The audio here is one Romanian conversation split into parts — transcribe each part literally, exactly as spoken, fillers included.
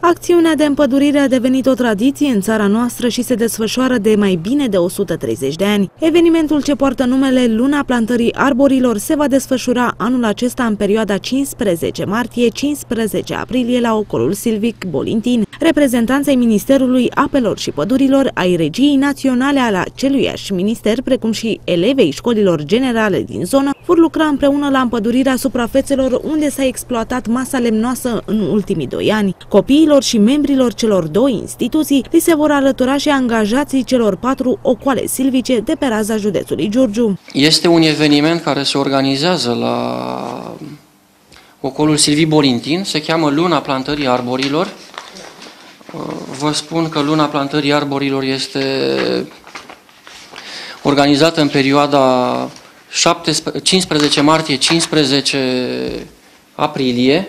Acțiunea de împădurire a devenit o tradiție în țara noastră și se desfășoară de mai bine de o sută treizeci de ani. Evenimentul ce poartă numele Luna Plantării Arborilor se va desfășura anul acesta în perioada cincisprezece martie - cincisprezece aprilie la Ocolul Silvic Bolintin. Reprezentanții Ministerului Apelor și Pădurilor, ai Regiei Naționale ale aceluiași minister, precum și elevei școlilor generale din zonă, vor lucra împreună la împădurirea suprafețelor unde s-a exploatat masa lemnoasă în ultimii doi ani. Copiilor și membrilor celor două instituții li se vor alătura și angajații celor patru ocoale silvice de pe raza județului Giurgiu. Este un eveniment care se organizează la Ocolul Silvic Bolintin, se cheamă Luna Plantării Arborilor. Vă spun că Luna Plantării Arborilor este organizată în perioada cincisprezece martie - cincisprezece aprilie.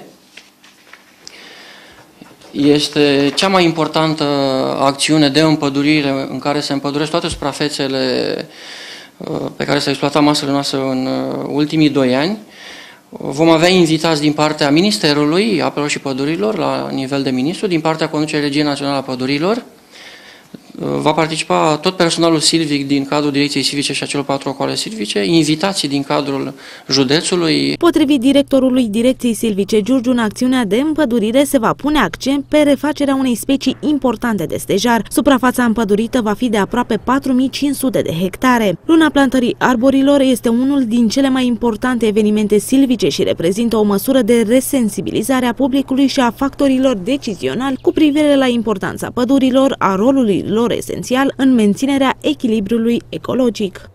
Este cea mai importantă acțiune de împădurire în care se împăduresc toate suprafețele pe care s-a exploatat masele noastre în ultimii doi ani. Vom avea invitați din partea Ministerului Apelor și Pădurilor, la nivel de ministru, din partea Conducerii Regiei Naționale a Pădurilor. Va participa tot personalul silvic din cadrul Direcției Silvice și a celor patru ocoale silvice, invitații din cadrul județului. Potrivit directorului Direcției Silvice Giurgiu, în acțiunea de împădurire se va pune accent pe refacerea unei specii importante de stejar. Suprafața împădurită va fi de aproape patru mii cinci sute de hectare. Luna Plantării Arborilor este unul din cele mai importante evenimente silvice și reprezintă o măsură de resensibilizare a publicului și a factorilor decizionali cu privire la importanța pădurilor, a rolului lor esențial în menținerea echilibrului ecologic.